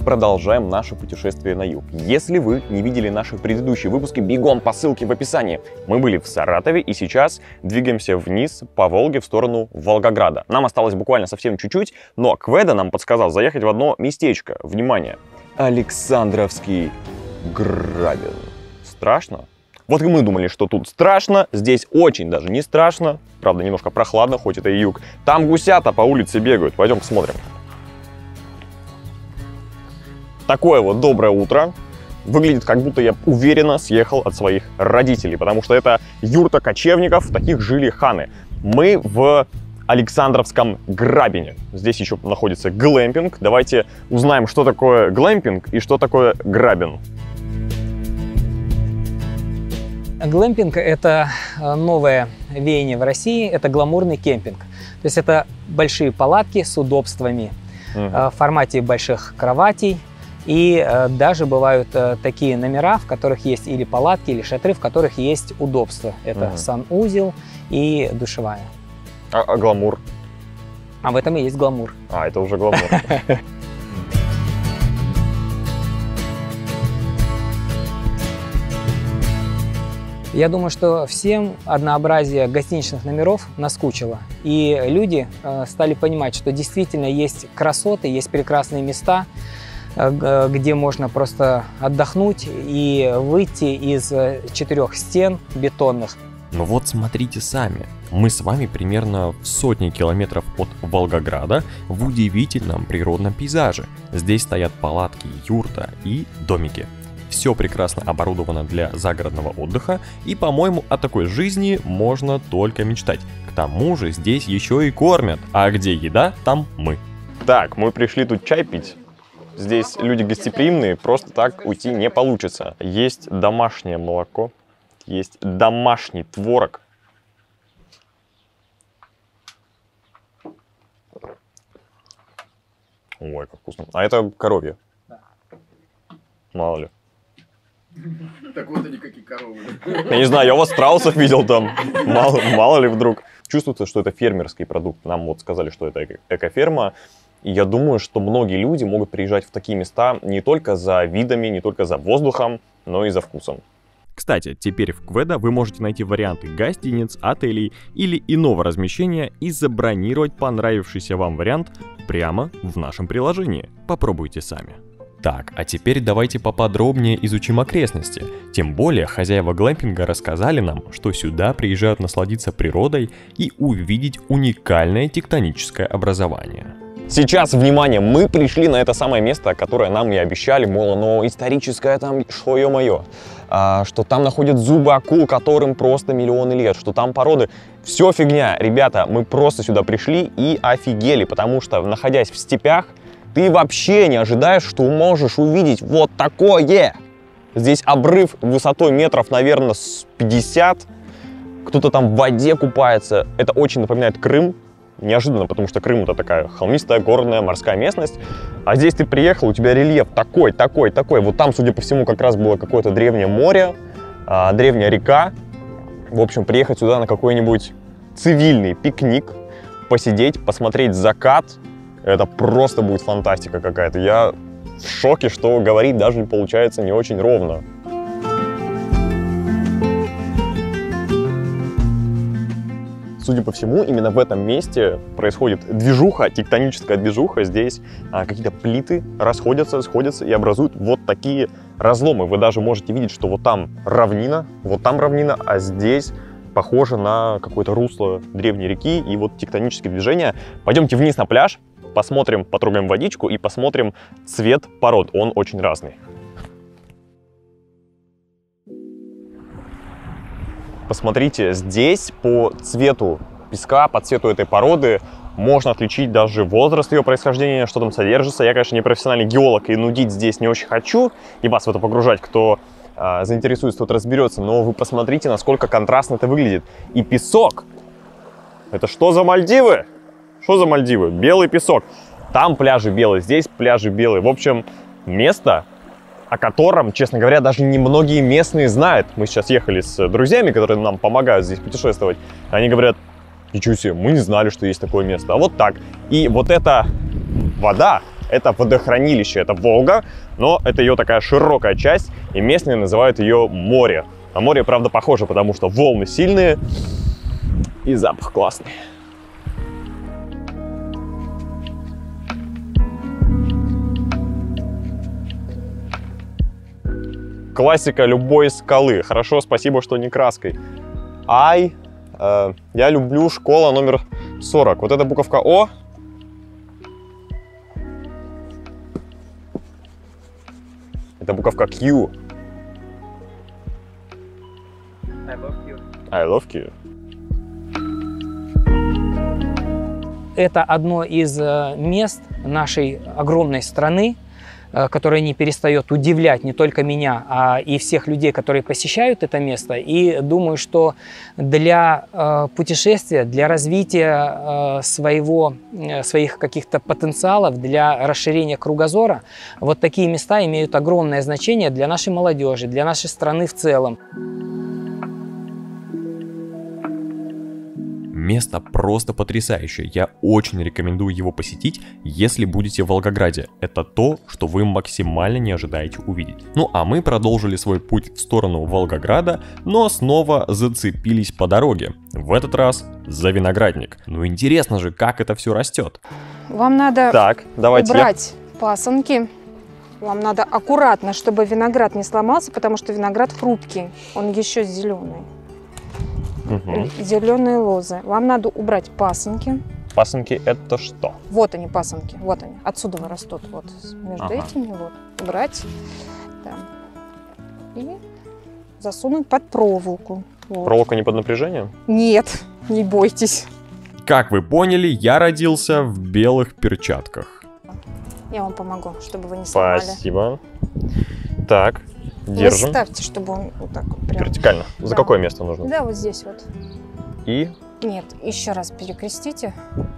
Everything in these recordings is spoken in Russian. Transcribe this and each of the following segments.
продолжаем наше путешествие на юг. Если вы не видели наши предыдущие выпуски, бегом по ссылке в описании. Мы были в Саратове и сейчас двигаемся вниз по Волге в сторону Волгограда. Нам осталось буквально совсем чуть-чуть, но Кведа нам подсказал заехать в одно местечко. Внимание! Александровский грабен. Страшно? Вот и мы думали, что тут страшно, здесь очень даже не страшно. Правда, немножко прохладно, хоть это и юг. Там гусята по улице бегают. Пойдем посмотрим. Такое вот доброе утро. Выглядит, как будто я уверенно съехал от своих родителей, потому что это юрта кочевников, в таких жили ханы. Мы в Александровском грабене. Здесь еще находится глэмпинг. Давайте узнаем, что такое глэмпинг и что такое грабен. Глэмпинг – это новое веяние в России, это гламурный кемпинг. То есть это большие палатки с удобствами в формате больших кроватей. И даже бывают такие номера, в которых есть или палатки, или шатры, в которых есть удобства. Это санузел и душевая. А гламур? А в этом и есть гламур. А, это уже гламур. Я думаю, что всем однообразие гостиничных номеров наскучило. И люди стали понимать, что действительно есть красоты, есть прекрасные места, где можно просто отдохнуть и выйти из 4 стен бетонных. Но вот смотрите сами. Мы с вами примерно в сотне километров от Волгограда в удивительном природном пейзаже. Здесь стоят палатки, юрта и домики. Все прекрасно оборудовано для загородного отдыха, и, по-моему, о такой жизни можно только мечтать. К тому же здесь еще и кормят, а где еда, там мы. Так, мы пришли тут чай пить. Здесь люди гостеприимные, просто так уйти не получится. Есть домашнее молоко, есть домашний творог. Ой, как вкусно. А это коровье? Да. Мало ли. Так вот они какие коровы. Я не знаю, я у вас страусов видел там. Мало ли вдруг. Чувствуется, что это фермерский продукт. Нам вот сказали, что это экоферма. И я думаю, что многие люди могут приезжать в такие места не только за видами, не только за воздухом, но и за вкусом. Кстати, теперь в Кведа вы можете найти варианты гостиниц, отелей или иного размещения и забронировать понравившийся вам вариант прямо в нашем приложении. Попробуйте сами. Так, а теперь давайте поподробнее изучим окрестности. Тем более хозяева глэмпинга рассказали нам, что сюда приезжают насладиться природой и увидеть уникальное тектоническое образование. Сейчас, внимание, мы пришли на это самое место, которое нам и обещали, мол, оно историческое там, что ё-моё, что там находят зубы акул, которым просто миллионы лет, что там породы. Все фигня, ребята, мы просто сюда пришли и офигели, потому что, находясь в степях, ты вообще не ожидаешь, что можешь увидеть вот такое. Здесь обрыв высотой метров, наверное, с 50. Кто-то там в воде купается. Это очень напоминает Крым. Неожиданно, потому что Крым — это такая холмистая, горная, морская местность. А здесь ты приехал, у тебя рельеф такой. Вот там, судя по всему, как раз было какое-то древнее море, древняя река. В общем, приехать сюда на какой-нибудь цивильный пикник, посидеть, посмотреть закат. Это просто будет фантастика какая-то. Я в шоке, что говорить даже получается не очень ровно. Судя по всему, именно в этом месте происходит движуха, тектоническая движуха. Здесь какие-то плиты расходятся, сходятся и образуют вот такие разломы. Вы даже можете видеть, что вот там равнина, а здесь похоже на какое-то русло древней реки и вот тектонические движения. Пойдемте вниз на пляж. Посмотрим, потрогаем водичку и посмотрим цвет пород. Он очень разный. Посмотрите, здесь по цвету песка, по цвету этой породы можно отличить даже возраст ее происхождения, что там содержится. Я, конечно, не профессиональный геолог и нудить здесь не очень хочу, и вас в это погружать, кто заинтересуется, тот разберется. Но вы посмотрите, насколько контрастно это выглядит. И песок. Это что за Мальдивы? Что за Мальдивы? Белый песок. Там пляжи белые, здесь пляжи белые. В общем, место, о котором, честно говоря, даже немногие местные знают. Мы сейчас ехали с друзьями, которые нам помогают здесь путешествовать. Они говорят: ничего себе, мы не знали, что есть такое место. А вот так. И вот эта вода, это водохранилище, это Волга, но это ее такая широкая часть, и местные называют ее море. А море, правда, похоже, потому что волны сильные и запах классный. Классика любой скалы. Хорошо, спасибо, что не краской. Я люблю школа номер 40. Вот эта буковка О. Это буковка Q. I love you. I love you. Это одно из мест нашей огромной страны, которое не перестает удивлять не только меня, а и всех людей, которые посещают это место. И думаю, что для путешествия, для развития своих каких-то потенциалов, для расширения кругозора, вот такие места имеют огромное значение для нашей молодежи, для нашей страны в целом. Место просто потрясающее. Я очень рекомендую его посетить, если будете в Волгограде. Это то, что вы максимально не ожидаете увидеть. Ну а мы продолжили свой путь в сторону Волгограда, но снова зацепились по дороге. В этот раз за виноградник. Ну интересно же, как это все растет. Вам надо давайте убрать пасынки. Вам надо аккуратно, чтобы виноград не сломался, потому что виноград хрупкий, он еще зеленый. Зеленые лозы. Вам надо убрать пасынки. Пасынки это что? Вот они, пасынки. Вот они. Отсюда растут. Вот между этими. Вот. Убрать. Да. И засунуть под проволоку. Вот. Проволока не под напряжением? Нет, не бойтесь. Как вы поняли, я родился в белых перчатках. Я вам помогу, чтобы вы не сломали. Спасибо. Так, Вы держим. ставьте, чтобы он вот так вот прям. Вертикально. За Да. какое место нужно? Да, вот здесь вот. И Нет, еще раз перекрестите.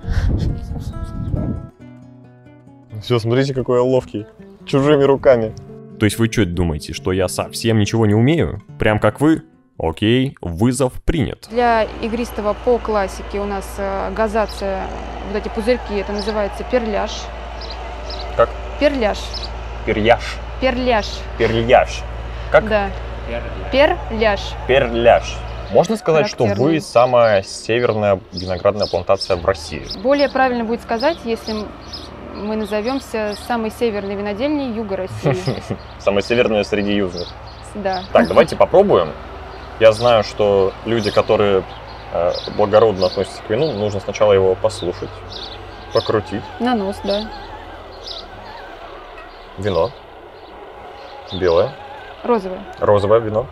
все, смотрите, какой я ловкий. Чужими руками. То есть вы что думаете, что я совсем ничего не умею? Прям как вы? Окей, вызов принят. Для игристого по классике у нас газация, вот эти пузырьки, это называется перляж. Как? Перляж. Перьяж. Перляж. Перьяж. Как? Да. Перляж. Перляж. Можно сказать, что Характерный. вы самая северная виноградная плантация в России? Более правильно будет сказать, если мы назовемся самой северной винодельней Юга России. Самая северная среди южных. Да. Так, давайте попробуем. Я знаю, что люди, которые благородно относятся к вину, нужно сначала его послушать, покрутить. На нос, да. Вино. Белое. Розовое. Розовое вино.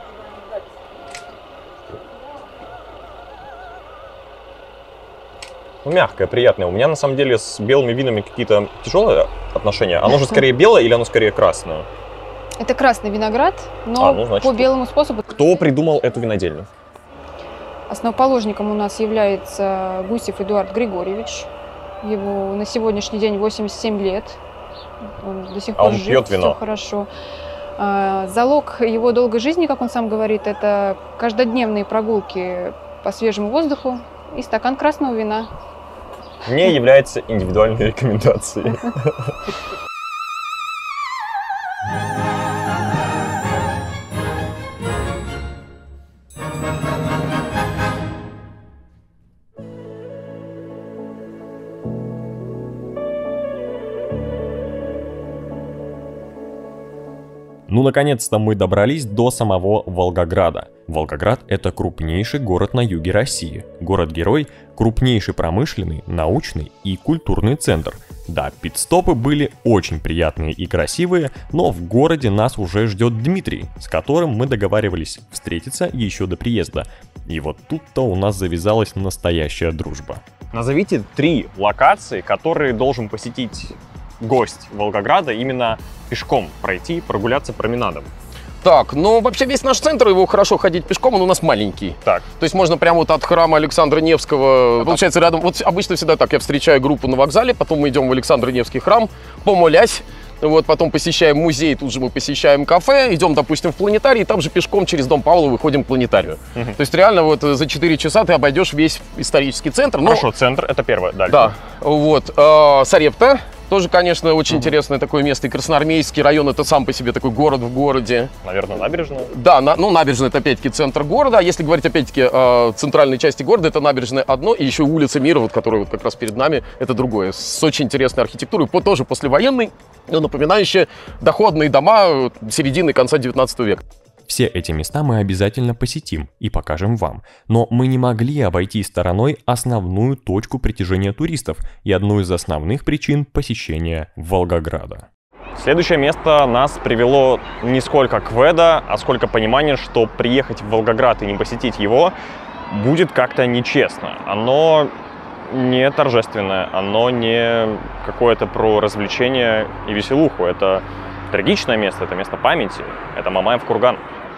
Ну, мягкое, приятное. У меня на самом деле с белыми винами какие-то тяжелые отношения. Оно же скорее белое или оно скорее красное? Это красный виноград, но ну, значит, по белому способу. Кто придумал эту винодельню? Основоположником у нас является Гусев Эдуард Григорьевич. Его на сегодняшний день 87 лет. Он до сих пор он жив, пьет вино? Все хорошо. Залог его долгой жизни, как он сам говорит, это каждодневные прогулки по свежему воздуху и стакан красного вина. Не является индивидуальной рекомендацией. Ну, наконец-то мы добрались до самого Волгограда. Волгоград – это крупнейший город на юге России. Город-герой – крупнейший промышленный, научный и культурный центр. Да, пит-стопы были очень приятные и красивые, но в городе нас уже ждет Дмитрий, с которым мы договаривались встретиться еще до приезда. И вот тут-то у нас завязалась настоящая дружба. Назовите 3 локации, которые должен посетить гость Волгограда, именно пешком пройти, прогуляться променадом. Так, ну вообще весь наш центр, его хорошо ходить пешком, он у нас маленький. Так. То есть можно прямо вот от храма Александра Невского, получается рядом, вот обычно всегда так, я встречаю группу на вокзале, потом мы идем в Александр Невский храм, помолясь, вот, потом посещаем музей, тут же мы посещаем кафе, идем, допустим, в планетарий, и там же пешком через дом Павла выходим к планетарию. То есть реально вот за 4 часа ты обойдешь весь исторический центр. Хорошо, центр, это первое, дальше. Да, вот, Сарепта, Тоже, конечно, очень интересное такое место. И Красноармейский район — это сам по себе такой город в городе. Наверное, набережная? Да, ну набережная — это опять-таки центр города. А если говорить опять-таки о центральной части города, это набережная одно, и еще улица Мира, вот, которая вот как раз перед нами, это другое. С очень интересной архитектурой, тоже послевоенной, но напоминающая доходные дома середины, конца 19 века. Все эти места мы обязательно посетим и покажем вам, но мы не могли обойти стороной основную точку притяжения туристов и одну из основных причин посещения Волгограда. Следующее место нас привело не сколько к Веда, а сколько понимания, что приехать в Волгоград и не посетить его будет как-то нечестно. Оно не торжественное, оно не какое-то про развлечение и веселуху. Это трагичное место, это место памяти, это Мамаев курган.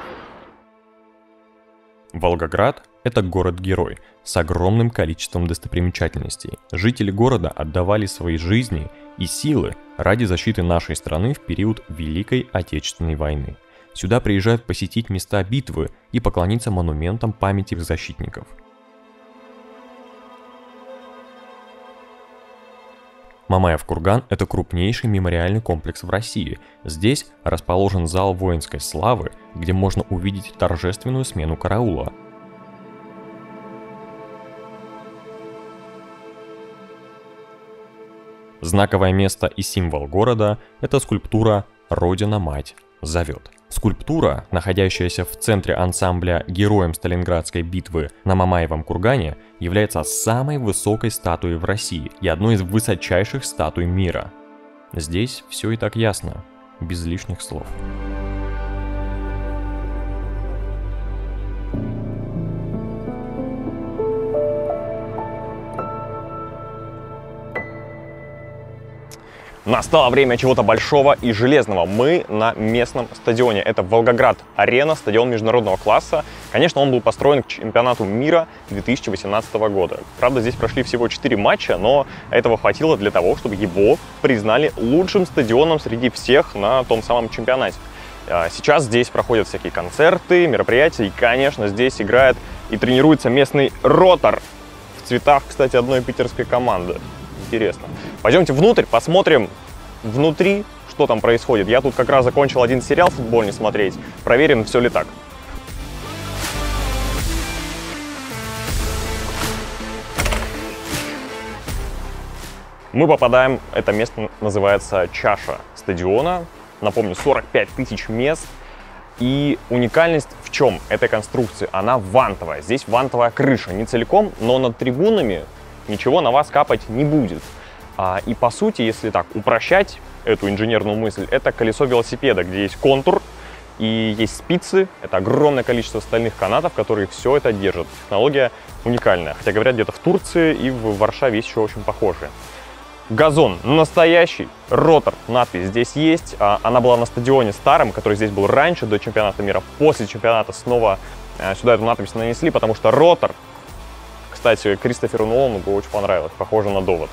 Волгоград – это город-герой с огромным количеством достопримечательностей. Жители города отдавали свои жизни и силы ради защиты нашей страны в период Великой Отечественной войны. Сюда приезжают посетить места битвы и поклониться монументам памяти защитников. Мамаев курган – это крупнейший мемориальный комплекс в России. Здесь расположен зал воинской славы, где можно увидеть торжественную смену караула. Знаковое место и символ города – это скульптура «Родина-мать зовет». Скульптура, находящаяся в центре ансамбля «Героем Сталинградской битвы» на Мамаевом кургане, является самой высокой статуей в России и одной из высочайших статуй мира. Здесь все и так ясно, без лишних слов. Настало время чего-то большого и железного. Мы на местном стадионе. Это Волгоград-Арена, стадион международного класса. Конечно, он был построен к чемпионату мира 2018 года. Правда, здесь прошли всего 4 матча, но этого хватило для того, чтобы его признали лучшим стадионом среди всех на том самом чемпионате. Сейчас здесь проходят всякие концерты, мероприятия, и, конечно, здесь играет и тренируется местный «Ротор». В цветах, кстати, одной питерской команды. Интересно. Пойдемте внутрь, посмотрим внутри, что там происходит. Я тут как раз закончил один сериал футбольный смотреть. Проверим, все ли так. Мы попадаем, это место называется чаша стадиона. Напомню, 45 тысяч мест. И уникальность в чем этой конструкции? Она вантовая. Здесь вантовая крыша. Не целиком, но над трибунами ничего на вас капать не будет. И по сути, если так упрощать эту инженерную мысль, это колесо велосипеда, где есть контур и есть спицы. Это огромное количество стальных канатов, которые все это держат. Технология уникальная. Хотя говорят, где-то в Турции и в Варшаве есть еще очень похожие. Газон настоящий, «Ротор», надпись здесь есть. Она была на стадионе старом, который здесь был раньше, до чемпионата мира. После чемпионата снова сюда эту надпись нанесли, потому что «Ротор», кстати, Кристоферу Нолану бы очень понравилось, похоже на довод.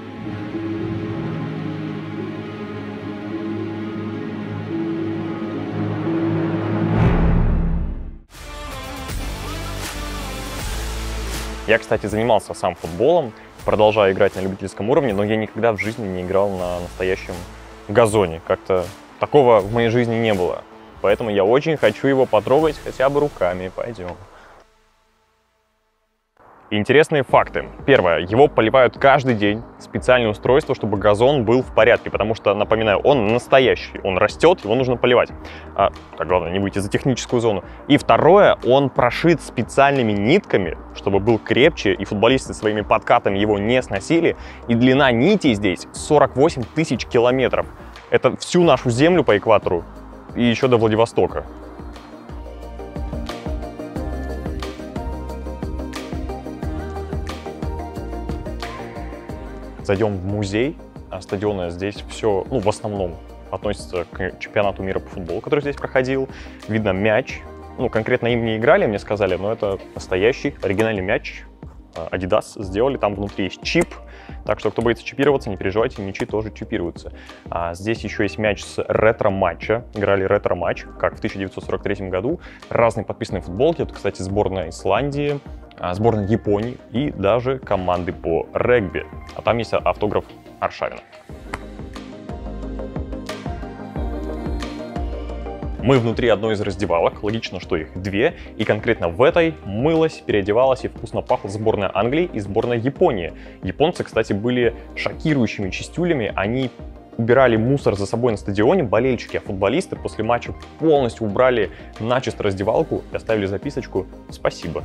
Я, кстати, занимался сам футболом, продолжаю играть на любительском уровне, но я никогда в жизни не играл на настоящем газоне. Как-то такого в моей жизни не было. Поэтому я очень хочу его потрогать хотя бы руками. Пойдем. Интересные факты. Первое. Его поливают каждый день. Специальное устройство, чтобы газон был в порядке. Потому что, напоминаю, он настоящий. Он растет, его нужно поливать. Так, главное, не выйти за техническую зону. И второе. Он прошит специальными нитками, чтобы был крепче, и футболисты своими подкатами его не сносили. И длина нитей здесь 48 тысяч километров. Это всю нашу землю по экватору и еще до Владивостока. Зайдем в музей стадиона. Здесь все, ну, в основном относится к чемпионату мира по футболу, который здесь проходил. Видно мяч. Ну, конкретно им не играли, мне сказали, но это настоящий, оригинальный мяч. Adidas сделали, там внутри есть чип. Так что, кто боится чипироваться, не переживайте, мячи тоже чипируются. Здесь еще есть мяч с ретро-матча. Играли ретро-матч, как в 1943 году. Разные подписанные футболки. Это, кстати, сборная Исландии, сборная Японии и даже команды по регби. А там есть автограф Аршавина. Мы внутри одной из раздевалок, логично, что их две, и конкретно в этой мылась, переодевалась и вкусно пахла сборная Англии и сборная Японии. Японцы, кстати, были шокирующими чистюлями, они убирали мусор за собой на стадионе, болельщики, а футболисты после матча полностью убрали начисто раздевалку и оставили записочку «Спасибо».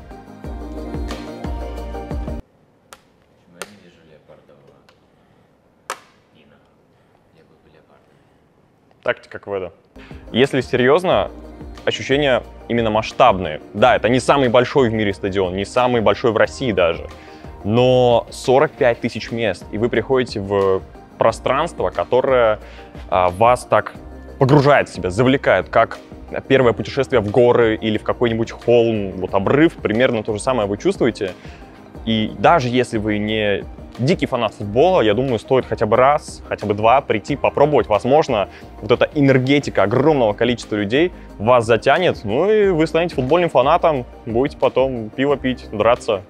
Тактика Кведа. Если серьезно, ощущения именно масштабные. Да, это не самый большой в мире стадион, не самый большой в России даже, но 45 тысяч мест, и вы приходите в пространство, которое вас так погружает в себя, завлекает, как первое путешествие в горы или в какой-нибудь холм, вот обрыв, примерно то же самое вы чувствуете. И даже если вы не дикий фанат футбола, я думаю, стоит хотя бы раз, хотя бы два прийти, попробовать. Возможно, вот эта энергетика огромного количества людей вас затянет, ну и вы станете футбольным фанатом, будете потом пиво пить, драться.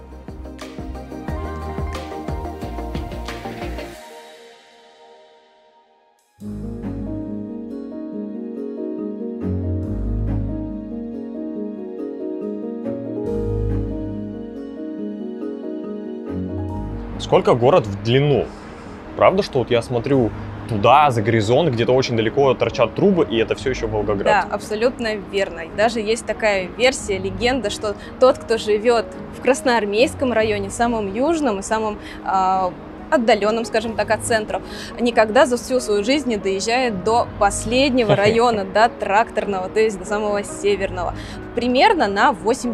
Сколько город в длину? Правда, что вот я смотрю туда, за горизонт, где-то очень далеко торчат трубы, и это все еще Волгоград? Да, абсолютно верно. Даже есть такая версия, легенда, что тот, кто живет в Красноармейском районе, самом южном и самом отдаленном, скажем так, от центров, никогда за всю свою жизнь не доезжает до последнего района, до Тракторного, то есть до самого северного. Примерно на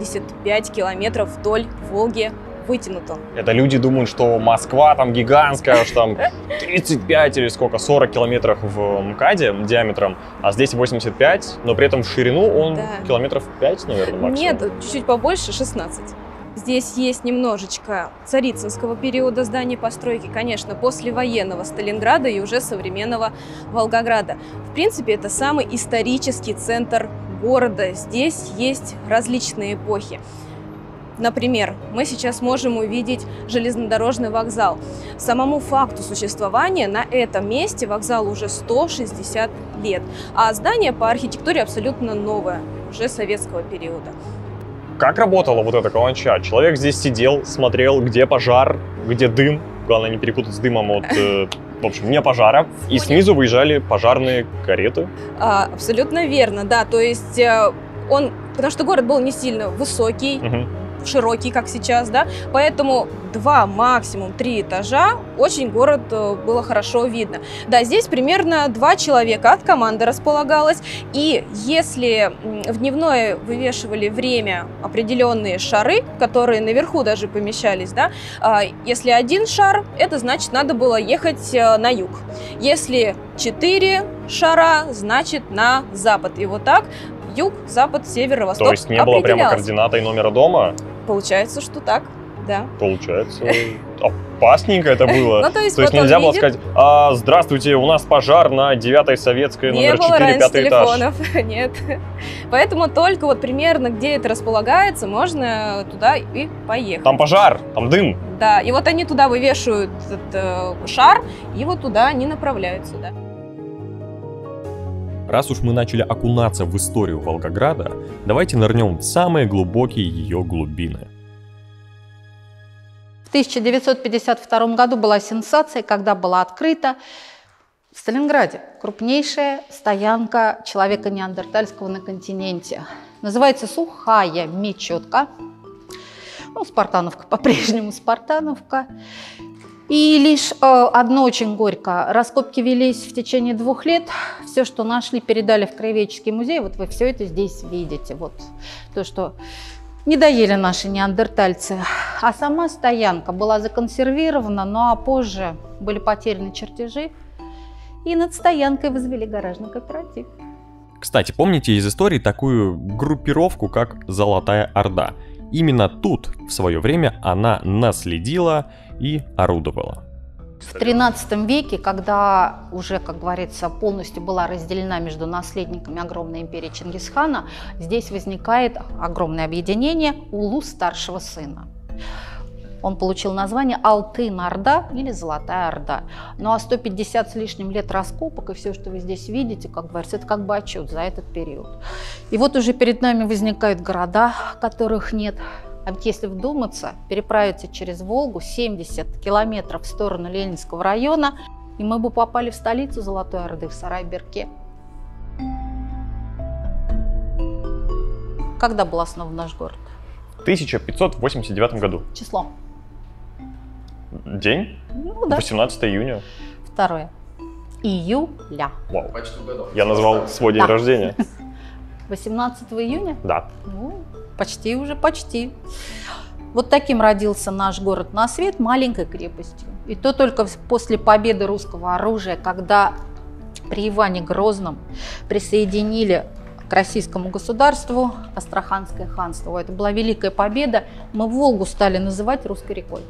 85 километров вдоль Волги вытянут он. Это люди думают, что Москва там гигантская, что там 35 или сколько, 40 километров в МКАДе диаметром, а здесь 85, но при этом в ширину он километров 5, наверное, максимум. Нет, чуть-чуть побольше, 16. Здесь есть немножечко царицынского периода здания постройки, конечно, послевоенного Сталинграда и уже современного Волгограда. В принципе, это самый исторический центр города. Здесь есть различные эпохи. Например, мы сейчас можем увидеть железнодорожный вокзал. Самому факту существования на этом месте вокзалу уже 160 лет, а здание по архитектуре абсолютно новое, уже советского периода. Как работала вот эта каланча? Человек здесь сидел, смотрел, где пожар, где дым. Главное не перепутать с дымом от, в общем, вне пожара. И снизу выезжали пожарные кареты. Абсолютно верно, да. То есть потому что город был не сильно высокий, широкий, как сейчас, да, поэтому 2, максимум 3 этажа, очень город было хорошо видно. Да, здесь примерно 2 человека от команды располагалось, и если в дневное вывешивали время определенные шары, которые наверху даже помещались, да, если 1 шар, это значит, надо было ехать на юг. Если 4 шара, значит, на запад. И вот так юг, запад, север, восток. То есть не было прямо координата и номера дома? Получается, что так, да. Получается, опасненько это было. То есть нельзя было сказать: здравствуйте, у нас пожар на 9-й Советской, номер 4, 5 этаж. Телефонов, нет. Поэтому только вот примерно где это располагается, можно туда и поехать. Там пожар, там дым. Да, и вот они туда вывешивают этот шар, и вот туда они направляются, да. Раз уж мы начали окунаться в историю Волгограда, давайте нырнем в самые глубокие ее глубины. В 1952 году была сенсация, когда была открыта в Сталинграде крупнейшая стоянка человека неандертальского на континенте. Называется Сухая Мечетка. Ну, Спартановка по-прежнему Спартановка. И лишь одно очень горько. Раскопки велись в течение 2 лет. Все, что нашли, передали в Краеведческий музей. Вот вы все это здесь видите. Вот то, что не доели наши неандертальцы. А сама стоянка была законсервирована, ну а позже были потеряны чертежи. И над стоянкой возвели гаражный кооператив. Кстати, помните из истории такую группировку, как Золотая Орда? Именно тут в свое время она наследила и орудовала. В XIII веке, когда уже, как говорится, полностью была разделена между наследниками огромной империи Чингисхана, здесь возникает огромное объединение Улус старшего сына. Он получил название Алтын-Орда или Золотая Орда. Ну а 150 с лишним лет раскопок и все, что вы здесь видите, как говорится, это как бы отчет за этот период. И вот уже перед нами возникают города, которых нет. А ведь если вдуматься, переправиться через Волгу 70 километров в сторону Ленинского района, и мы бы попали в столицу Золотой Орды, в Сарай-Берке. Когда был основан наш город? В 1589 году. Число? День? Ну, да. 18 июня. 2 июля. Вау. Почти угадал. Я назвал свой день Да. рождения. 18 июня? Да. Ну, почти уже, почти. Вот таким родился наш город на свет, маленькой крепостью. И то только после победы русского оружия, когда при Иване Грозном присоединили к российскому государству Астраханское ханство. Это была великая победа. Мы Волгу стали называть русской рекой.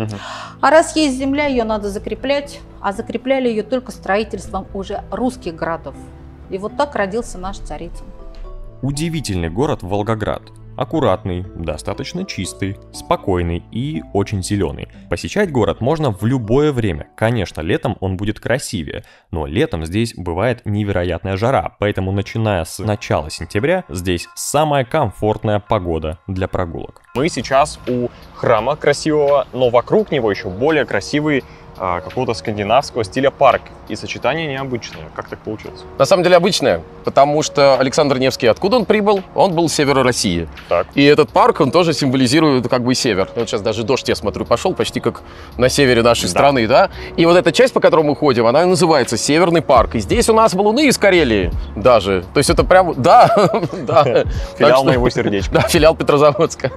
А раз есть земля, ее надо закреплять, а закрепляли ее только строительством уже русских городов. И вот так родился наш Царицын. Удивительный город Волгоград. Аккуратный, достаточно чистый, спокойный и очень зеленый. Посещать город можно в любое время. Конечно, летом он будет красивее, но летом здесь бывает невероятная жара, поэтому начиная с начала сентября здесь самая комфортная погода для прогулок. Мы сейчас у храма красивого, но вокруг него еще более красивый какого-то скандинавского стиля парк. И сочетание необычное. Как так получилось? На самом деле обычное, потому что Александр Невский, откуда он прибыл? Он был с севера России. Так. И этот парк, он тоже символизирует как бы север. Вот сейчас даже дождь, я смотрю, пошел почти как на севере нашей страны, да? И вот эта часть, по которой мы ходим, она называется Северный парк. И здесь у нас валуны из Карелии даже. То есть это прям, да, да. Филиал моего сердечка. Да, филиал Петрозаводска.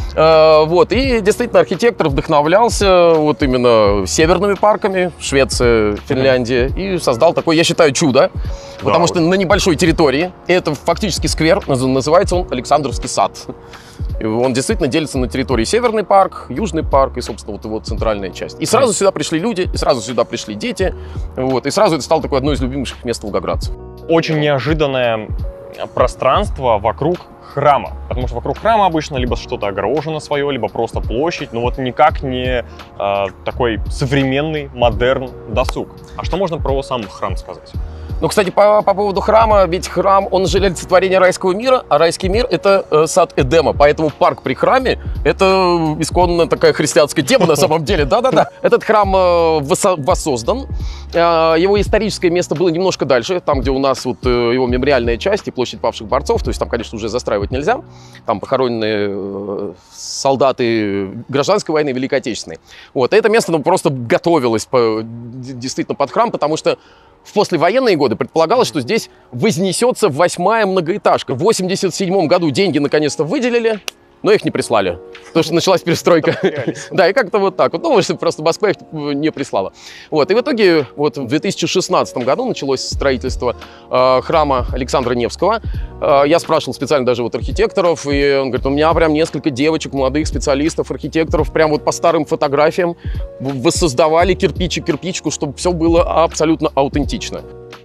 Вот, и действительно архитектор вдохновлялся вот именно северными парками, Швеция, Финляндия, и создал такое, я считаю, чудо, потому что на небольшой территории, это фактически сквер, называется он Александровский сад. И он действительно делится на территории Северный парк, Южный парк и, собственно, вот его центральная часть. И сразу сюда пришли люди, и сразу сюда пришли дети, вот, и сразу это стало такое одно из любимых мест волгоградцев. Очень неожиданное пространство вокруг храма, потому что вокруг храма обычно либо что-то огорожено свое, либо просто площадь, но вот никак не такой современный, модерн досуг. А что можно про сам храм сказать? Ну, кстати, по поводу храма, ведь храм, он же олицетворение райского мира, а райский мир — это сад Эдема, поэтому парк при храме — это исконно такая христианская тема на самом деле, да-да-да. Этот храм воссоздан, его историческое место было немножко дальше, там, где у нас вот его мемориальная часть и площадь павших борцов, то есть там, конечно, уже застраивать нельзя, там похоронены солдаты гражданской войны, Великой Отечественной. Вот, и это место просто готовилось действительно под храм, потому что в послевоенные годы предполагалось, что здесь вознесется 8-я многоэтажка. В 1987 году деньги наконец-то выделили, но их не прислали, потому что началась перестройка. Да, и как-то вот так вот. Ну, может, просто Москва их не прислала. Вот, и в итоге вот в 2016 году началось строительство храма Александра Невского. Я спрашивал специально даже вот архитекторов, и он говорит, у меня прям несколько девочек, молодых специалистов, архитекторов, прям вот по старым фотографиям воссоздавали кирпич и кирпичку, чтобы все было абсолютно аутентично.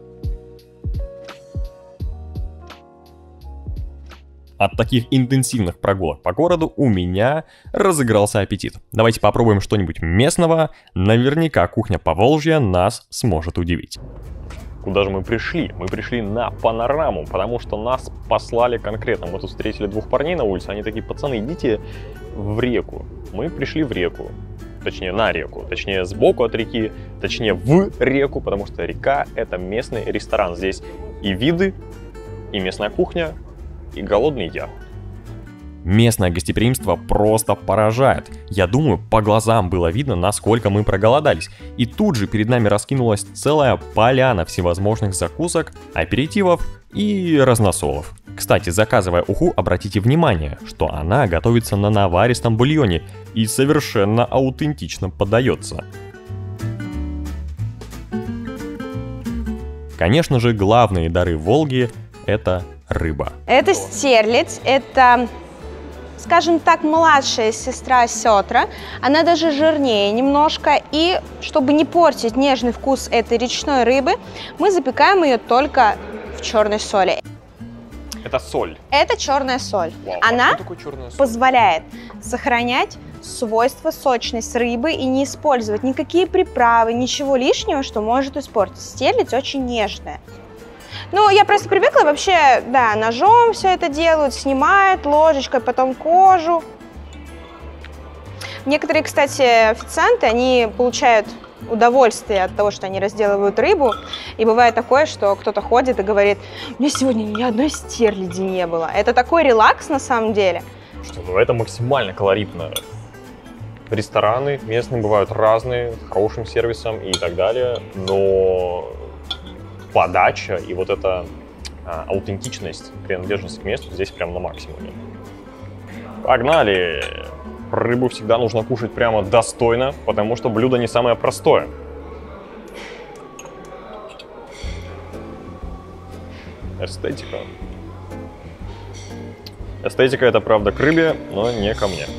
От таких интенсивных прогулок по городу у меня разыгрался аппетит. Давайте попробуем что-нибудь местного. Наверняка кухня Поволжья нас сможет удивить. Куда же мы пришли? Мы пришли на панораму, потому что нас послали конкретно. Мы тут встретили двух парней на улице, они такие, пацаны, идите в реку. Мы пришли в реку, точнее на реку, точнее сбоку от реки, точнее в реку, потому что река — это местный ресторан. Здесь и виды, и местная кухня, и голодный я. Местное гостеприимство просто поражает. Я думаю, по глазам было видно, насколько мы проголодались. И тут же перед нами раскинулась целая поляна всевозможных закусок, аперитивов и разносолов. Кстати, заказывая уху, обратите внимание, что она готовится на наваристом бульоне и совершенно аутентично подается. Конечно же, главные дары Волги — это рыба. Это стерлядь, это, скажем так, младшая сестра сетра. Она даже жирнее немножко. И чтобы не портить нежный вкус этой речной рыбы, мы запекаем ее только в черной соли. Это соль. Это черная соль. Вау, Она что такое черная соль? позволяет сохранять свойства, сочность рыбы и не использовать никакие приправы, ничего лишнего, что может испортить. Стерлядь очень нежная. Ну, я просто привыкла вообще, да, ножом все это делают, снимают ложечкой, потом кожу. Некоторые, кстати, официанты, они получают удовольствие от того, что они разделывают рыбу. И бывает такое, что кто-то ходит и говорит: у меня сегодня ни одной стерляди не было. Это такой релакс на самом деле. Ну это максимально колоритно. Рестораны местные бывают разные, с хорошим сервисом и так далее, но подача и вот эта аутентичность, принадлежность к месту здесь прям на максимуме. Погнали! Рыбу всегда нужно кушать прямо достойно, потому что блюдо не самое простое. Эстетика. Эстетика — это правда к рыбе, но не ко мне.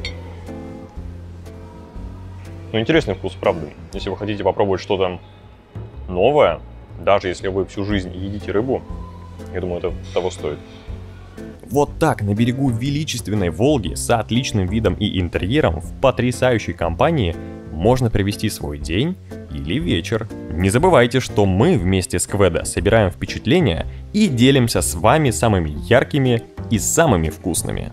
Ну, интересный вкус, правда. Если вы хотите попробовать что-то новое, даже если вы всю жизнь едите рыбу, я думаю, это того стоит. Вот так на берегу величественной Волги с отличным видом и интерьером в потрясающей компании можно провести свой день или вечер. Не забывайте, что мы вместе с Кведо собираем впечатления и делимся с вами самыми яркими и самыми вкусными.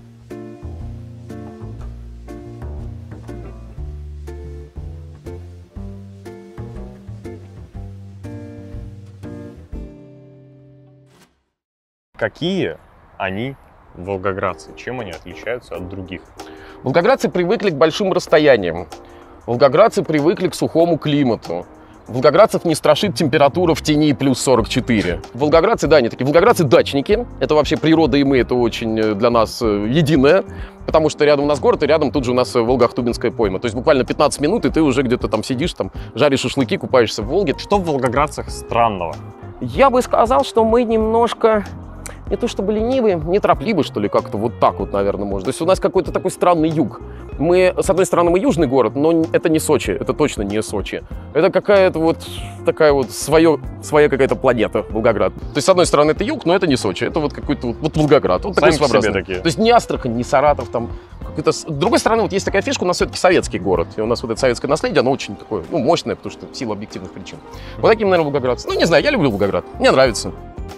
Какие они волгоградцы? Чем они отличаются от других? Волгоградцы привыкли к большим расстояниям. Волгоградцы привыкли к сухому климату. Волгоградцев не страшит температура в тени плюс 44. Волгоградцы, да, они такие. Волгоградцы дачники. Это вообще природа и мы, это очень для нас единое. Потому что рядом у нас город, и рядом тут же у нас Волго-Ахтубинская пойма. То есть буквально 15 минут, и ты уже где-то там сидишь, там жаришь шашлыки, купаешься в Волге. Что в волгоградцах странного? Я бы сказал, что мы немножко... не то чтобы ленивые, неторопливые, что ли, как-то вот так вот, наверное, можно. То есть у нас какой-то такой странный юг. Мы, с одной стороны, мы южный город, но это не Сочи, это точно не Сочи. Это какая-то вот такая вот своя какая-то планета, Волгоград. То есть, с одной стороны, это юг, но это не Сочи, это вот какой-то вот Волгоград. Вот такой своеобразный. Такие. То есть не Астрахань, не Саратов, там. С другой стороны, вот есть такая фишка, у нас все-таки советский город. И у нас вот это советское наследие, оно очень такое, ну, мощное, потому что в силу объективных причин. Вот таким, наверное, волгоградцы. Ну, не знаю, я люблю Волгоград, мне нравится.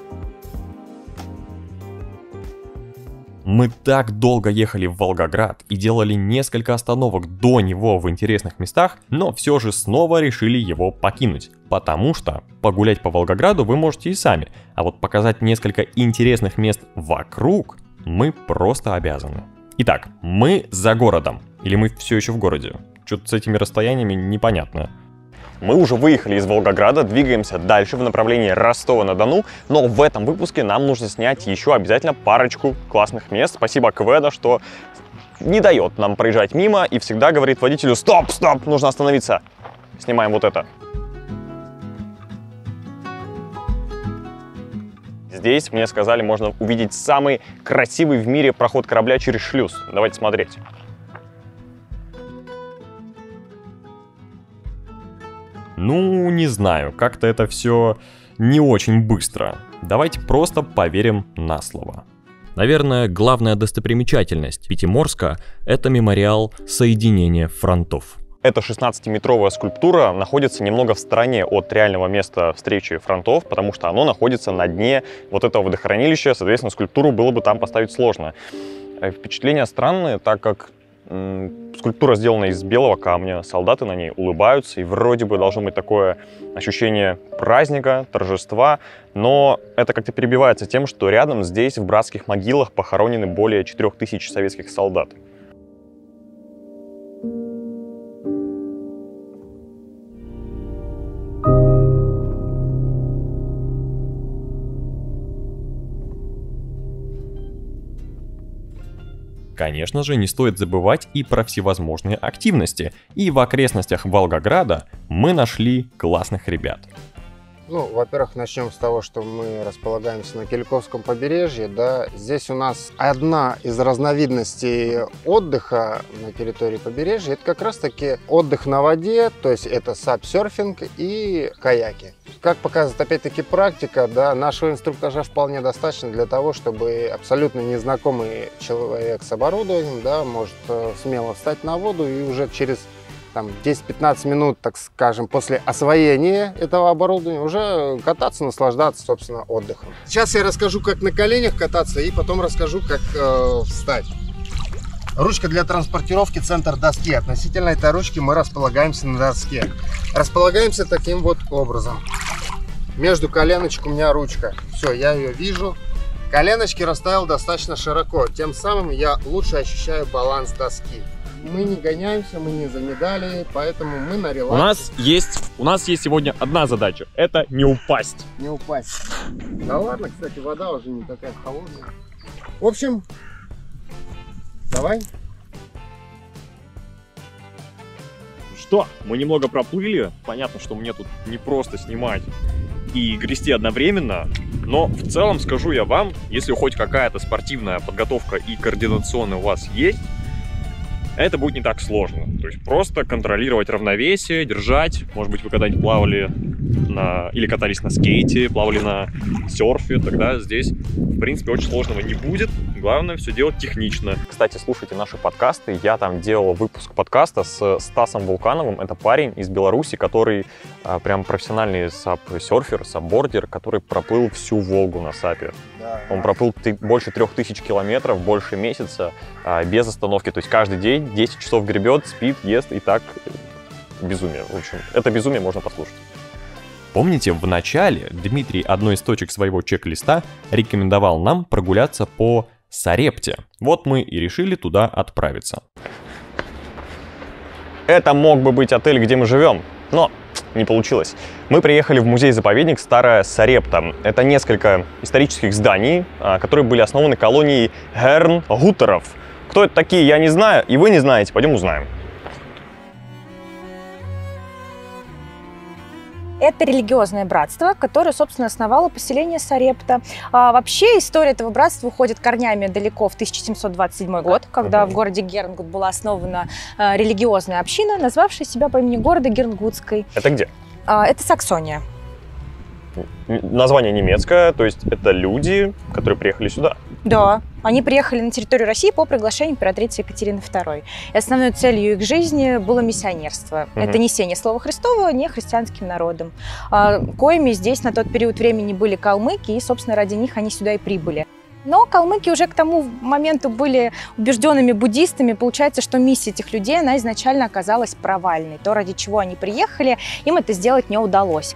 Мы так долго ехали в Волгоград и делали несколько остановок до него в интересных местах, но все же снова решили его покинуть. Потому что погулять по Волгограду вы можете и сами, а вот показать несколько интересных мест вокруг мы просто обязаны. Итак, мы за городом. Или мы все еще в городе? Что-то с этими расстояниями непонятно. Мы уже выехали из Волгограда, двигаемся дальше в направлении Ростова-на-Дону, но в этом выпуске нам нужно снять еще обязательно парочку классных мест. Спасибо Кведо, что не дает нам проезжать мимо и всегда говорит водителю: стоп, стоп, нужно остановиться. Снимаем вот это. Здесь, мне сказали, можно увидеть самый красивый в мире проход корабля через шлюз. Давайте смотреть. Ну, не знаю, как-то это все не очень быстро. Давайте просто поверим на слово. Наверное, главная достопримечательность Пятиморска – это мемориал соединения фронтов. Эта 16-метровая скульптура находится немного в стороне от реального места встречи фронтов, потому что оно находится на дне вот этого водохранилища, соответственно, скульптуру было бы там поставить сложно. Впечатления странные, так как скульптура сделана из белого камня, солдаты на ней улыбаются, и вроде бы должно быть такое ощущение праздника, торжества, но это как-то перебивается тем, что рядом здесь, в братских могилах, похоронены более 4000 советских солдат. Конечно же, не стоит забывать и про всевозможные активности, и в окрестностях Волгограда мы нашли классных ребят. Ну, во-первых, начнем с того, что мы располагаемся на Киликовском побережье. Да. Здесь у нас одна из разновидностей отдыха на территории побережья. Это как раз-таки отдых на воде, то есть это сапсерфинг и каяки. Как показывает опять-таки практика, да, нашего инструктажа вполне достаточно для того, чтобы абсолютно незнакомый человек с оборудованием, да, может смело встать на воду и уже через 10-15 минут, так скажем, после освоения этого оборудования уже кататься, наслаждаться, собственно, отдыхом. Сейчас я расскажу, как на коленях кататься, и потом расскажу, как встать. Ручка для транспортировки, центр доски. Относительно этой ручки мы располагаемся на доске. Располагаемся таким вот образом. Между коленочек у меня ручка. Все, я ее вижу. Коленочки расставил достаточно широко. Тем самым я лучше ощущаю баланс доски. Мы не гоняемся, мы не замедали, поэтому мы на релаксе. У нас есть сегодня одна задача. Это не упасть. Не упасть. Да ладно, кстати, вода уже не такая холодная. В общем, давай. Что? Мы немного проплыли. Понятно, что мне тут не просто снимать и грести одновременно. Но в целом скажу я вам, если хоть какая-то спортивная подготовка и координационная у вас есть, это будет не так сложно. То есть просто контролировать равновесие, держать. Может быть, вы когда-нибудь плавали или катались на скейте, плавали на серфе. Тогда здесь, в принципе, очень сложного не будет. Главное все делать технично. Кстати, слушайте наши подкасты. Я там делал выпуск подкаста с Стасом Вулкановым. Это парень из Беларуси, который прям профессиональный сап-серфер, сапбордер, который проплыл всю Волгу на сапе. Он проплыл больше 3000 километров, больше месяца, без остановки. То есть каждый день 10 часов гребет, спит, ест, и так безумие. В общем, это безумие можно послушать. Помните, в начале Дмитрий одной из точек своего чек-листа рекомендовал нам прогуляться по Сарепте. Вот мы и решили туда отправиться. Это мог бы быть отель, где мы живем, но не получилось. Мы приехали в музей-заповедник Старая Сарепта. Это несколько исторических зданий, которые были основаны колонией Гернгуттеров. Кто это такие, я не знаю, и вы не знаете. Пойдем узнаем. Это религиозное братство, которое, собственно, основало поселение Сарепта. Вообще история этого братства уходит корнями далеко в 1727 год, когда в городе Гернгут была основана религиозная община, назвавшая себя по имени города Гернгутской. Это где? Это Саксония. Название немецкое, то есть это люди, которые приехали сюда. Да, они приехали на территорию России по приглашению императрицы Екатерины II. И основной целью их жизни было миссионерство. Это несение слова Христова не христианским народам. Коими здесь на тот период времени были калмыки, и, собственно, ради них они сюда и прибыли. Но калмыки уже к тому моменту были убежденными буддистами. Получается, что миссия этих людей, она изначально оказалась провальной. То, ради чего они приехали, им это сделать не удалось.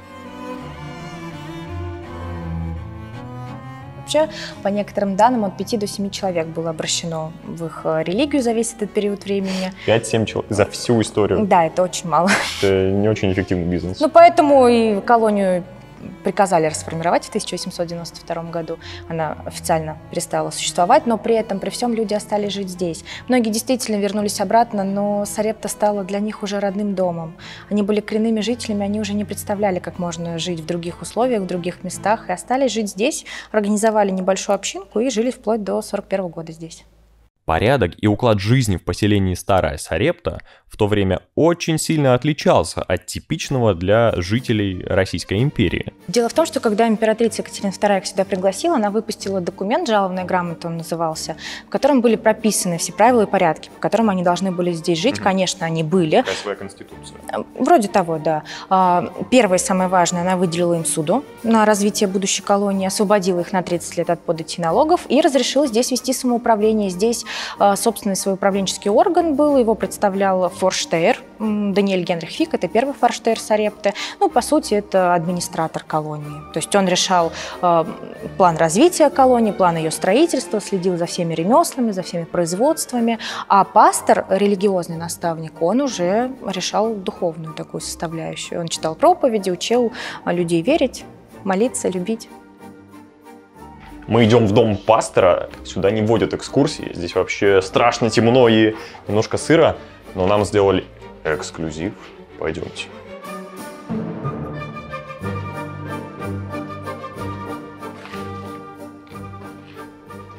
Вообще, по некоторым данным, от 5 до 7 человек было обращено в их религию за весь этот период времени. 5-7 человек за всю историю? Да, это очень мало. Это не очень эффективный бизнес. Ну, поэтому и колонию приказали расформировать в 1892 году. Она официально перестала существовать, но при этом, при всем, люди остались жить здесь. Многие действительно вернулись обратно, но Сарепта стала для них уже родным домом. Они были коренными жителями, они уже не представляли, как можно жить в других условиях, в других местах, и остались жить здесь, организовали небольшую общинку и жили вплоть до 1941 года здесь. Порядок и уклад жизни в поселении Старая Сарепта в то время очень сильно отличался от типичного для жителей Российской империи. Дело в том, что когда императрица Екатерина II их сюда пригласила, она выпустила документ, жалобная грамота он назывался, в котором были прописаны все правила и порядки, по которым они должны были здесь жить. Конечно, они были. Такая своя конституция. Вроде того, да. Первое, самое важное, она выделила им суду на развитие будущей колонии, освободила их на 30 лет от подати налогов и разрешила здесь вести самоуправление. Здесь собственный свой управленческий орган был, его представлял форштейр, Даниэль Генрих Фик, это первый форштейр Сарепты. Ну, по сути, это администратор колонии. То есть он решал план развития колонии, план ее строительства, следил за всеми ремеслами, за всеми производствами. А пастор, религиозный наставник, он уже решал духовную такую составляющую. Он читал проповеди, учил людей верить, молиться, любить. Мы идем в дом пастора, сюда не водят экскурсии, здесь вообще страшно темно и немножко сыро, но нам сделали эксклюзив. Пойдемте.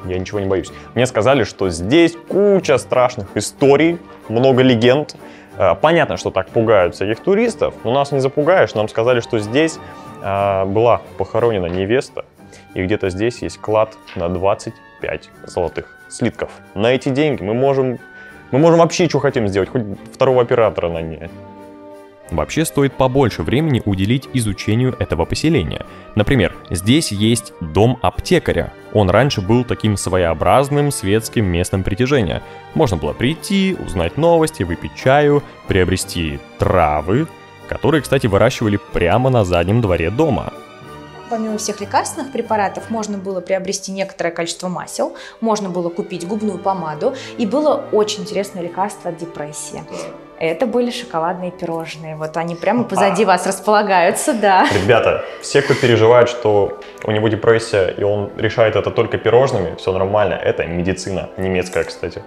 я ничего не боюсь. Мне сказали, что здесь куча страшных историй, много легенд. Понятно, что так пугают всяких туристов, но нас не запугаешь. Нам сказали, что здесь была похоронена невеста, и где-то здесь есть клад на 25 золотых слитков. На эти деньги мы можем вообще, что хотим сделать, хоть второго оператора нанять. Вообще стоит побольше времени уделить изучению этого поселения. Например, здесь есть дом аптекаря. Он раньше был таким своеобразным светским местом притяжения. Можно было прийти, узнать новости, выпить чаю, приобрести травы, которые, кстати, выращивали прямо на заднем дворе дома. Помимо всех лекарственных препаратов, можно было приобрести некоторое количество масел, можно было купить губную помаду, и было очень интересное лекарство от депрессии. Это были шоколадные пирожные. Вот они прямо позади вас располагаются, да. Ребята, все, кто переживает, что у него депрессия, и он решает это только пирожными, все нормально. Это медицина. Немецкая, кстати.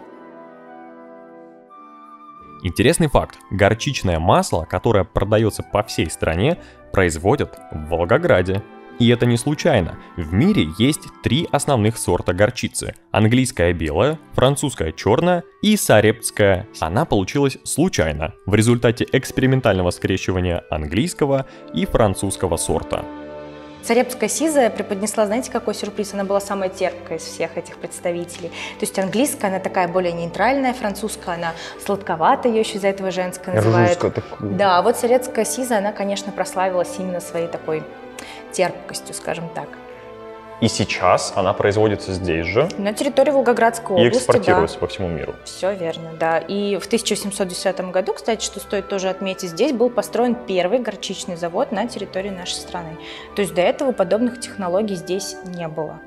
Интересный факт. Горчичное масло, которое продается по всей стране, производят в Волгограде. И это не случайно. В мире есть 3 основных сорта горчицы. Английская белая, французская черная и сарепская. Она получилась случайно, в результате экспериментального скрещивания английского и французского сорта. Сарепская сизая преподнесла, знаете, какой сюрприз? Она была самая терпкая из всех этих представителей. То есть английская, она такая более нейтральная, французская, она сладковатая, ее еще из-за этого женская называют. Да, а вот сарепская сизая, она, конечно, прославилась именно своей такой терпкостью, скажем так. И сейчас она производится здесь же. На территории Волгоградской области, и экспортируется да. по всему миру. Все верно, да. И в 1710 году, кстати, что стоит тоже отметить, здесь был построен первый горчичный завод на территории нашей страны. То есть до этого подобных технологий здесь не было.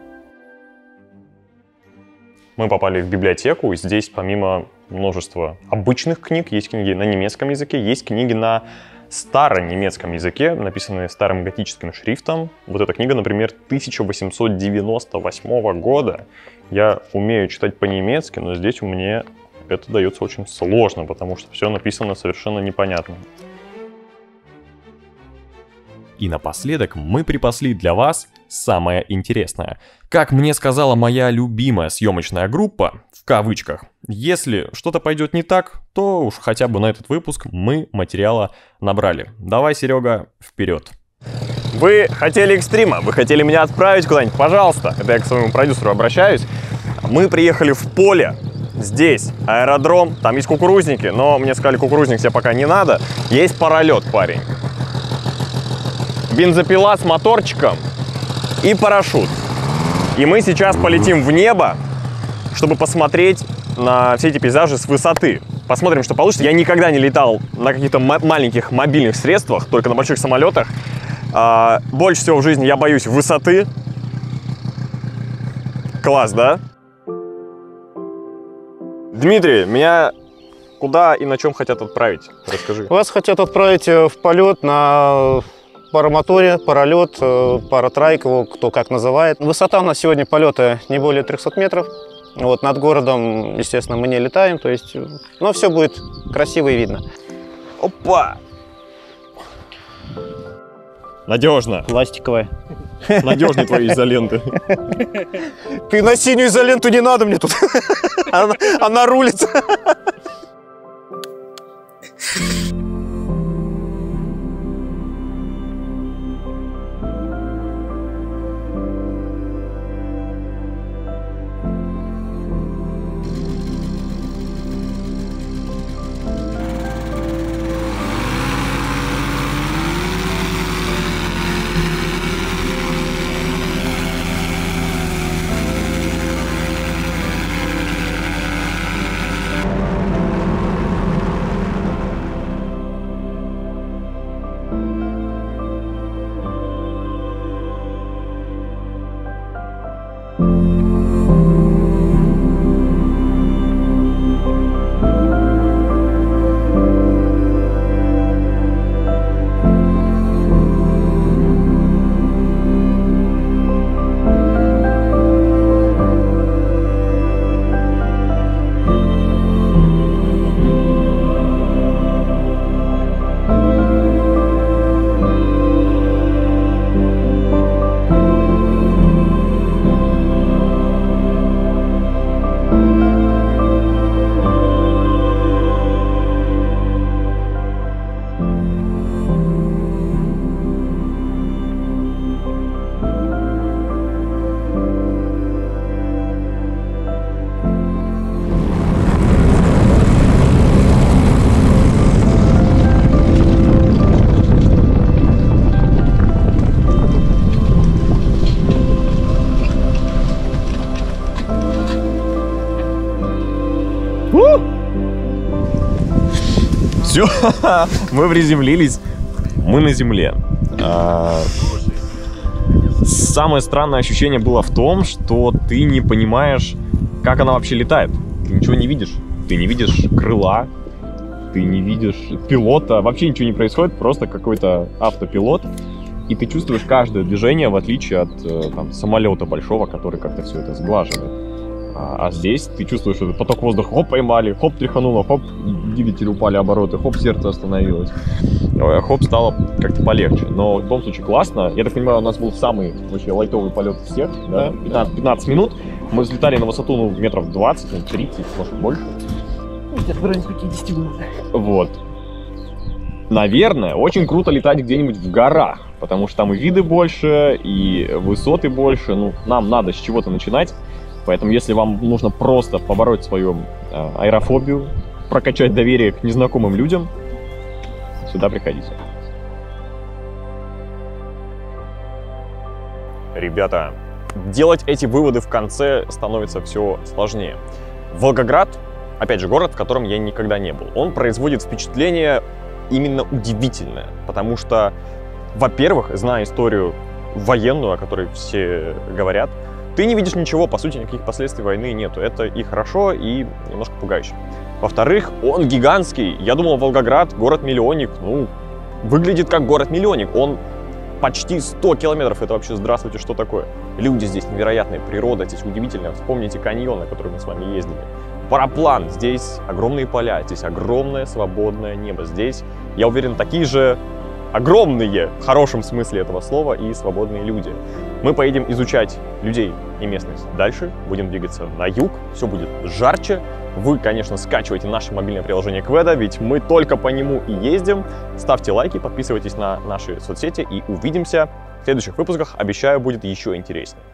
Мы попали в библиотеку, и здесь помимо множества обычных книг, есть книги на немецком языке, есть книги на старонемецком языке, написанные старым готическим шрифтом. Вот эта книга, например, 1898 года. Я умею читать по-немецки, но здесь у меня это дается очень сложно, потому что все написано совершенно непонятно. И напоследок мы припасли для вас самое интересное. Как мне сказала моя любимая съемочная группа, в кавычках, если что-то пойдет не так, то уж хотя бы на этот выпуск мы материала набрали. Давай, Серега, вперед. Вы хотели экстрима, вы хотели меня отправить куда-нибудь, пожалуйста. Это я к своему продюсеру обращаюсь. Мы приехали в поле, здесь аэродром, там есть кукурузники, но мне сказали, кукурузник тебе пока не надо. Есть паралет, парень. Бензопила с моторчиком и парашют. И мы сейчас полетим в небо, чтобы посмотреть на все эти пейзажи с высоты. Посмотрим, что получится. Я никогда не летал на каких-то маленьких мобильных средствах, только на больших самолетах. Больше всего в жизни я боюсь высоты. Класс, да? Дмитрий, меня куда и на чем хотят отправить? Расскажи. Вас хотят отправить в полет на парамоторе, паралет, паратрайк, его кто как называет. Высота у нас сегодня полета не более 300 метров. Вот, над городом, естественно, мы не летаем, то есть, но все будет красиво и видно. Опа! Надежно. Пластиковая. Надежнее твоей изоленты. Ты на синюю изоленту не надо мне тут. Она рулит. Все, мы приземлились, мы на земле. Самое странное ощущение было в том, что ты не понимаешь, как она вообще летает. Ты ничего не видишь. Ты не видишь крыла, ты не видишь пилота. Вообще ничего не происходит, просто какой-то автопилот. И ты чувствуешь каждое движение, в отличие от там, самолета большого, который как-то все это сглаживает. А здесь ты чувствуешь этот поток воздуха, хоп, поймали, хоп, тряхануло, хоп, двигатели упали обороты, хоп, сердце остановилось, хоп, стало как-то полегче. Но в любом случае классно. Я так понимаю, у нас был самый вообще лайтовый полет всех, да? 15 минут. Мы взлетали на высоту, ну, метров 20, 30, может, больше. Где-то в районе 50 минут. Вот. Наверное, очень круто летать где-нибудь в горах, потому что там и виды больше, и высоты больше. Ну, нам надо с чего-то начинать. Поэтому, если вам нужно просто побороть свою аэрофобию, прокачать доверие к незнакомым людям, сюда приходите. Ребята, делать эти выводы в конце становится все сложнее. Волгоград, опять же, город, в котором я никогда не был, он производит впечатление именно удивительное, потому что, во-первых, зная историю военную, о которой все говорят, ты не видишь ничего, по сути, никаких последствий войны нету. Это и хорошо, и немножко пугающе. Во-вторых, он гигантский. Я думал, Волгоград, город-миллионник, ну, выглядит как город-миллионник. Он почти 100 километров. Это вообще, здравствуйте, что такое? Люди здесь невероятные, природа здесь удивительная. Вспомните каньон, на который мы с вами ездили. Параплан, здесь огромные поля, здесь огромное свободное небо. Здесь, я уверен, такие же огромные, в хорошем смысле этого слова, и свободные люди. Мы поедем изучать людей и местность дальше, будем двигаться на юг, все будет жарче. Вы, конечно, скачивайте наше мобильное приложение Кведа, ведь мы только по нему и ездим. Ставьте лайки, подписывайтесь на наши соцсети и увидимся в следующих выпусках. Обещаю, будет еще интереснее.